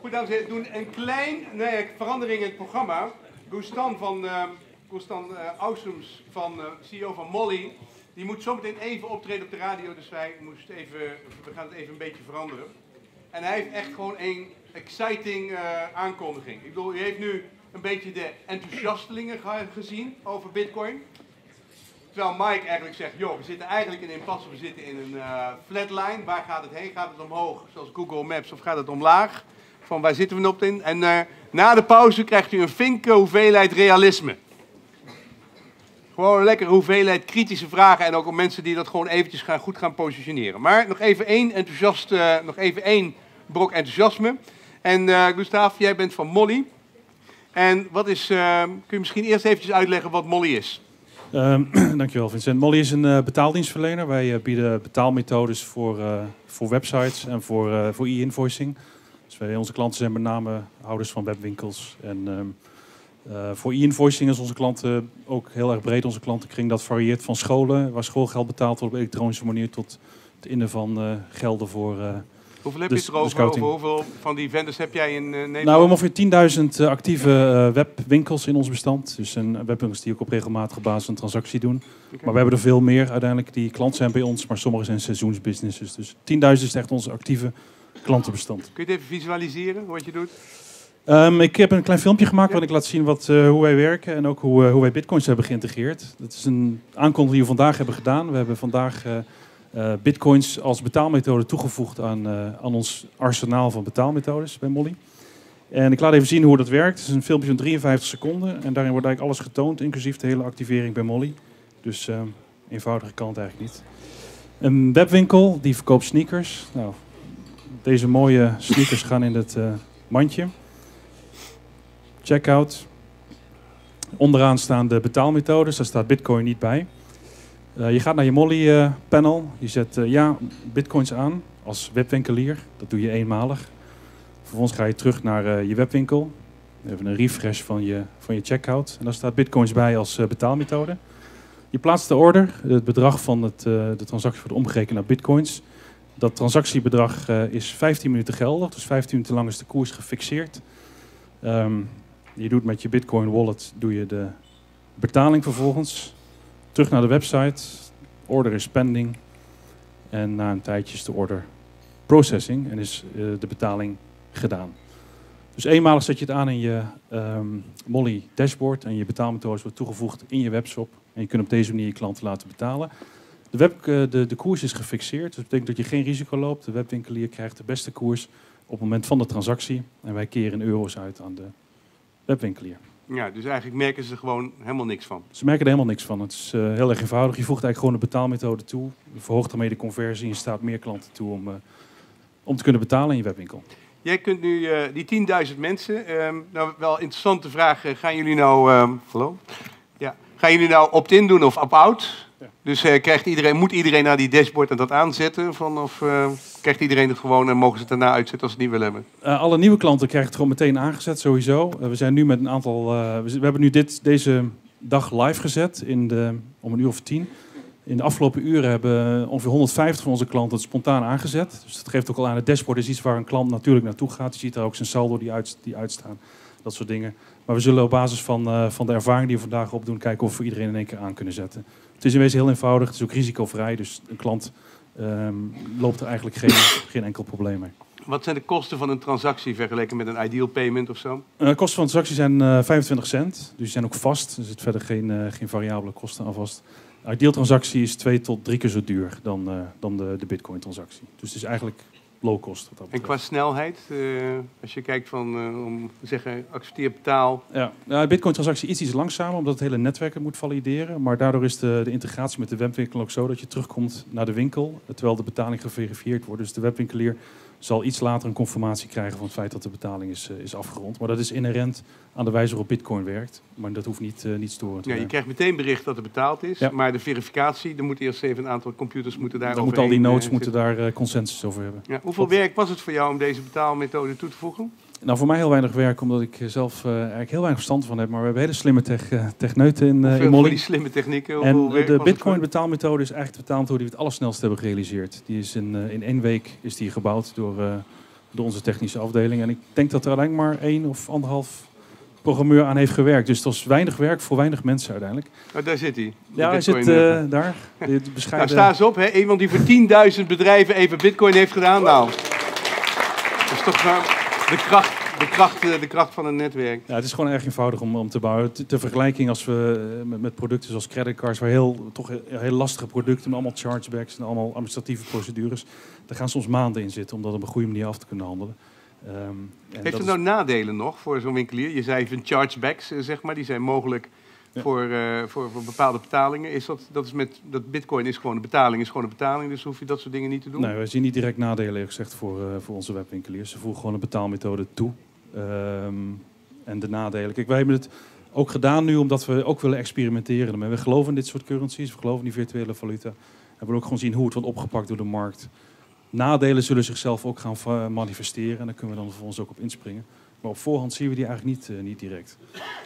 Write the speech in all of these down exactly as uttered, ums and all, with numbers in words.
Goed, dames en heren, doen een klein nee, verandering in het programma. Gustan van uh, Gustan uh, Ausums, van uh, C E O van Molly, die moet zometeen even optreden op de radio, dus wij moesten even, we gaan het even een beetje veranderen. En hij heeft echt gewoon een exciting uh, aankondiging. Ik bedoel, u heeft nu een beetje de enthousiastelingen gezien over Bitcoin. Terwijl Mike eigenlijk zegt, joh, we zitten eigenlijk in een impasse, we zitten in een uh, flatline. Waar gaat het heen? Gaat het omhoog, zoals Google Maps, of gaat het omlaag? Van waar zitten we op in? En uh, na de pauze krijgt u een flinke hoeveelheid realisme. Gewoon een lekkere hoeveelheid kritische vragen en ook om mensen die dat gewoon eventjes gaan, goed gaan positioneren. Maar nog even één enthousiast, uh, nog even één brok enthousiasme. En uh, Gustav, jij bent van Molly. En wat is, uh, kun je misschien eerst eventjes uitleggen wat Molly is? Uh, dankjewel Vincent. Molly is een uh, betaaldienstverlener. Wij uh, bieden betaalmethodes voor, uh, voor websites en voor, uh, voor e-invoicing. Dus wij, onze klanten zijn met name houders van webwinkels. En um, uh, voor e-invoicing is onze klanten ook heel erg breed. Onze klantenkring dat varieert van scholen, waar schoolgeld betaald wordt op elektronische manier, tot het innen van uh, gelden voor... Uh, Hoeveel heb je het erover? Over hoeveel van die vendors heb jij in uh, Nederland? Nou, we hebben ongeveer tienduizend uh, actieve uh, webwinkels in ons bestand. Dus een webwinkels die ook op regelmatige basis een transactie doen. Okay. Maar we hebben er veel meer uiteindelijk die klant zijn bij ons. Maar sommige zijn seizoensbusinesses. Dus tienduizend is echt onze actieve klantenbestand. Kun je het even visualiseren, wat je doet? Um, ik heb een klein filmpje gemaakt ja. waarin ik laat zien wat, uh, hoe wij werken. En ook hoe, uh, hoe wij bitcoins hebben geïntegreerd. Dat is een aankondiging die we vandaag hebben gedaan. We hebben vandaag... Uh, Uh, bitcoins als betaalmethode toegevoegd aan, uh, aan ons arsenaal van betaalmethodes bij Molly. En ik laat even zien hoe dat werkt. Het is een filmpje van drieënvijftig seconden en daarin wordt eigenlijk alles getoond, inclusief de hele activering bij Molly. Dus uh, eenvoudiger kan het eigenlijk niet. Een webwinkel die verkoopt sneakers. Nou, deze mooie sneakers gaan in het uh, mandje. Checkout. Onderaan staan de betaalmethodes, daar staat bitcoin niet bij. Uh, je gaat naar je Molly uh, panel, je zet uh, ja, bitcoins aan als webwinkelier, dat doe je eenmalig. Vervolgens ga je terug naar uh, je webwinkel, even een refresh van je, van je checkout en daar staat bitcoins bij als uh, betaalmethode. Je plaatst de order, het bedrag van het, uh, de transactie wordt omgerekend naar bitcoins. Dat transactiebedrag uh, is vijftien minuten geldig, dus vijftien minuten lang is de koers gefixeerd. Um, je doet met je bitcoin wallet doe je de betaling vervolgens. Terug naar de website, order is pending en na een tijdje is de order processing en is uh, de betaling gedaan. Dus eenmalig zet je het aan in je um, Molly dashboard en je betaalmethodes wordt toegevoegd in je webshop. En je kunt op deze manier je klanten laten betalen. De, web, uh, de, de koers is gefixeerd, dus dat betekent dat je geen risico loopt. De webwinkelier krijgt de beste koers op het moment van de transactie en wij keren euro's uit aan de webwinkelier. Ja, dus eigenlijk merken ze er gewoon helemaal niks van. Ze merken er helemaal niks van. Het is uh, heel erg eenvoudig. Je voegt eigenlijk gewoon een betaalmethode toe. Je verhoogt daarmee de conversie en je staat meer klanten toe om, uh, om te kunnen betalen in je webwinkel. Jij kunt nu uh, die tienduizend mensen, um, nou wel interessante vraag, uh, gaan jullie nou, um, hallo? Ja, gaan jullie nou opt-in doen of opt-out? Ja. Dus uh, krijgt iedereen, moet iedereen naar die dashboard en dat aanzetten? Van, of uh, krijgt iedereen het gewoon en mogen ze het daarna uitzetten als ze het niet willen hebben? Uh, alle nieuwe klanten krijgen het gewoon meteen aangezet, sowieso. Uh, we zijn nu met een aantal. Uh, we, we hebben nu dit, deze dag live gezet in de, om een uur of tien. In de afgelopen uren hebben ongeveer honderdvijftig van onze klanten het spontaan aangezet. Dus dat geeft ook al aan, het dashboard is iets waar een klant natuurlijk naartoe gaat. Je ziet daar ook zijn saldo die, uit, die uitstaan, dat soort dingen. Maar we zullen op basis van, uh, van de ervaring die we vandaag opdoen, kijken of we voor iedereen in één keer aan kunnen zetten. Het is in wezen heel eenvoudig, het is ook risicovrij, dus een klant um, loopt er eigenlijk geen, geen enkel probleem mee. Wat zijn de kosten van een transactie vergeleken met een ideal payment of zo? Uh, de kosten van een transactie zijn uh, vijfentwintig cent, dus die zijn ook vast. Er zit verder geen, uh, geen variabele kosten aan vast. Een ideal transactie is twee tot drie keer zo duur dan, uh, dan de, de bitcoin transactie. Dus het is eigenlijk low cost. Wat dat en qua snelheid, uh, als je kijkt van, uh, om te zeggen, accepteer betaal. Ja, nou, de bitcoin transactie is iets langzamer, omdat het hele netwerk het moet valideren. Maar daardoor is de, de integratie met de webwinkel ook zo dat je terugkomt naar de winkel, terwijl de betaling geverifieerd wordt. Dus de webwinkelier zal iets later een confirmatie krijgen van het feit dat de betaling is, uh, is afgerond. Maar dat is inherent aan de wijze waarop bitcoin werkt. Maar dat hoeft niet, uh, niet storend te ja, je krijgt meteen bericht dat er betaald is, ja. Maar de verificatie, er moet eerst even een aantal computers moeten daar dan moeten al die nodes uh, moeten daar uh, consensus over hebben. Ja, hoeveel Wat? werk was het voor jou om deze betaalmethode toe te voegen? Nou, voor mij heel weinig werk, omdat ik zelf uh, eigenlijk heel weinig verstand van heb. Maar we hebben hele slimme tech, uh, techneuten in, uh, in Molly. Die slimme technieken? En uh, de bitcoin betaalmethode is eigenlijk de betaalmethode die we het allersnelst hebben gerealiseerd. Die is in, uh, in één week is die gebouwd door uh, door onze technische afdeling. En ik denk dat er uiteindelijk maar één of anderhalf programmeur aan heeft gewerkt. Dus dat is weinig werk voor weinig mensen uiteindelijk. Oh, daar zit hij. Ja, hij zit uh, daar. Dit bescheiden... Nou, sta eens op, hè? Iemand die voor tienduizend bedrijven even bitcoin heeft gedaan. Nou, dat is toch uh, de, kracht, de, kracht, de kracht van een netwerk. Ja, het is gewoon erg eenvoudig om, om te bouwen. Ter vergelijking als we met, met producten zoals creditcards, waar heel, toch heel lastige producten, met allemaal chargebacks en allemaal administratieve procedures, daar gaan soms maanden in zitten om dat op een goede manier af te kunnen handelen. Um, Heeft het nou is... nadelen nog voor zo'n winkelier? Je zei van chargebacks, zeg maar, die zijn mogelijk ja. voor, uh, voor, voor bepaalde betalingen. Is dat, dat, is met, dat bitcoin is gewoon een betaling, is gewoon een betaling, dus hoef je dat soort dingen niet te doen? Nee, wij zien niet direct nadelen gezegd voor, uh, voor onze webwinkeliers. Ze voegen gewoon een betaalmethode toe. Um, en de nadelen. Kijk, wij hebben het ook gedaan nu omdat we ook willen experimenteren. Maar we geloven in dit soort currencies, we geloven in die virtuele valuta. En we willen ook gewoon zien hoe het wordt opgepakt door de markt. Nadelen zullen zichzelf ook gaan manifesteren en daar kunnen we dan vervolgens ook op inspringen. Maar op voorhand zien we die eigenlijk niet, uh, niet direct.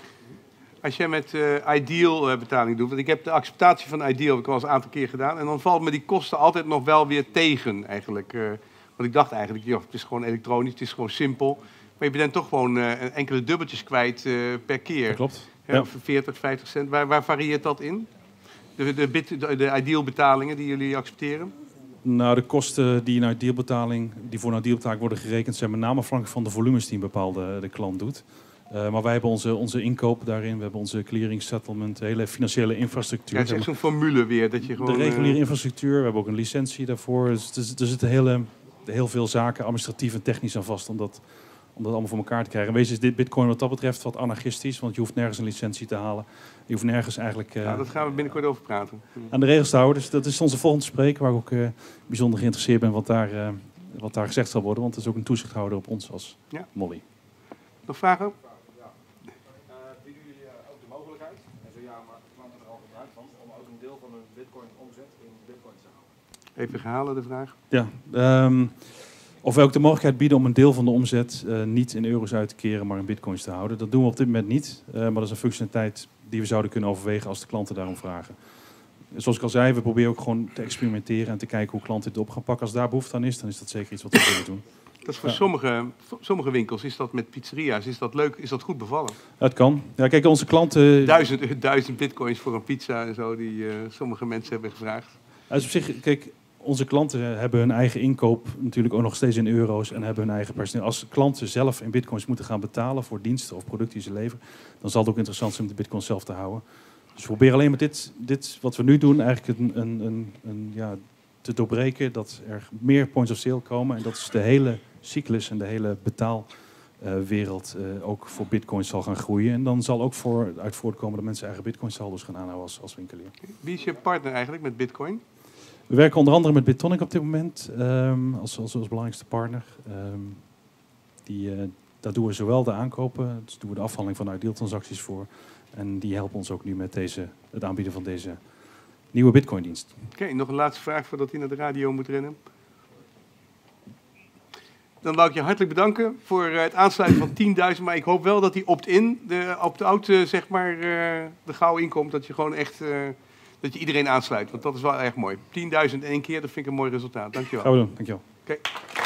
Als jij met uh, Ideal uh, betaling doet, want ik heb de acceptatie van Ideal heb ik al eens een aantal keer gedaan. En dan valt me die kosten altijd nog wel weer tegen eigenlijk. Uh, want ik dacht eigenlijk, joh, het is gewoon elektronisch, het is gewoon simpel. Maar je bent toch gewoon uh, enkele dubbeltjes kwijt uh, per keer. Dat klopt. Ja, Ja. veertig, vijftig cent. Waar, waar varieert dat in? De, de, bit, de, de Ideal betalingen die jullie accepteren? Nou, de kosten die, naar dealbetaling, die voor een dealbetaling worden gerekend zijn met name afhankelijk van de volumes die een bepaalde de klant doet. Uh, maar wij hebben onze, onze inkoop daarin, we hebben onze clearing, settlement, hele financiële infrastructuur. Ja, het is echt zo'n formule weer. Dat je gewoon, de reguliere infrastructuur, we hebben ook een licentie daarvoor. Dus er zitten hele, heel veel zaken, administratief en technisch aan vast om dat, om dat allemaal voor elkaar te krijgen. En wees is dit bitcoin wat dat betreft wat anarchistisch, want je hoeft nergens een licentie te halen. Je hoeft nergens eigenlijk uh, ja, dat gaan we binnenkort over praten. aan de regels te houden. Dus dat is onze volgende spreker, waar ik ook uh, bijzonder geïnteresseerd ben wat daar, uh, wat daar gezegd zal worden. Want het is ook een toezichthouder op ons als ja. Molly. Nog vragen? Ja. Uh, bieden jullie uh, ook de mogelijkheid, en zo ja, maar klanten er al gebruik van, om ook een deel van hun bitcoin omzet in bitcoin te halen? Even herhalen de vraag. Ja. Um, Of wij ook de mogelijkheid bieden om een deel van de omzet uh, niet in euro's uit te keren, maar in bitcoins te houden. Dat doen we op dit moment niet. Uh, maar dat is een functionaliteit die we zouden kunnen overwegen als de klanten daarom vragen. Zoals ik al zei, we proberen ook gewoon te experimenteren en te kijken hoe klanten dit op gaan pakken. Als daar behoefte aan is, dan is dat zeker iets wat we willen doen. Dat is voor ja. sommige, sommige winkels, is dat met pizzeria's, is dat leuk, is dat goed bevallen? Het kan. Ja, kijk, onze klanten... Duizend, duizend bitcoins voor een pizza en zo, die uh, sommige mensen hebben gevraagd. Dus op zich, kijk... Onze klanten hebben hun eigen inkoop natuurlijk ook nog steeds in euro's en hebben hun eigen personeel. Als klanten zelf in bitcoins moeten gaan betalen voor diensten of producten die ze leveren, dan zal het ook interessant zijn om de bitcoin zelf te houden. Dus we proberen alleen met dit, dit wat we nu doen eigenlijk een, een, een, een, ja, te doorbreken dat er meer points of sale komen. En dat is de hele cyclus en de hele betaalwereld uh, uh, ook voor bitcoins zal gaan groeien. En dan zal ook voor, uit voortkomen dat mensen eigen bitcoin saldo's gaan aanhouden als, als winkelier. Wie is je partner eigenlijk met bitcoin? We werken onder andere met BitTonic op dit moment um, als, als, als belangrijkste partner. Um, die, uh, daar doen we zowel de aankopen, dus doen we de afhandeling van Ideal transacties voor. En die helpen ons ook nu met deze, het aanbieden van deze nieuwe Bitcoin-dienst. Oké, okay, nog een laatste vraag voordat hij naar de radio moet rennen. Dan wou ik je hartelijk bedanken voor uh, het aansluiten van tienduizend. Maar ik hoop wel dat die opt-in, de opt-out, uh, zeg maar, uh, er gauw inkomt. Dat je gewoon echt... Uh, dat je iedereen aansluit, want dat is wel erg mooi. tienduizend in één keer, dat vind ik een mooi resultaat. Dankjewel. Gaan we doen, dankjewel. Oké. Okay.